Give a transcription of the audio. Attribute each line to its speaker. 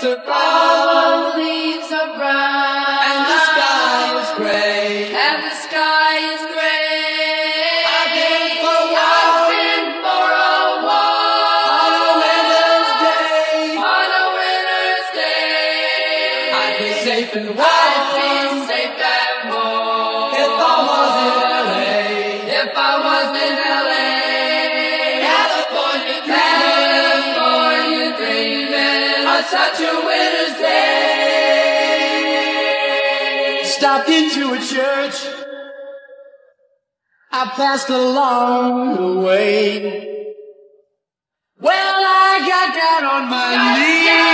Speaker 1: are brown.
Speaker 2: All the leaves are brown.
Speaker 1: And the sky is gray.
Speaker 2: And the sky is gray.
Speaker 1: I've been for a walk.
Speaker 2: I've been for a walk.
Speaker 1: On a winter's day.
Speaker 2: On a winter's day.
Speaker 1: I'd be safe and warm.
Speaker 2: I'd be safe and warm.
Speaker 1: If I was in LA.
Speaker 2: If I was in LA.
Speaker 1: California dreaming.
Speaker 2: California dreaming
Speaker 1: On such a winter's day. Stopped into a church. I passed along the way. Well, I got down on my knees.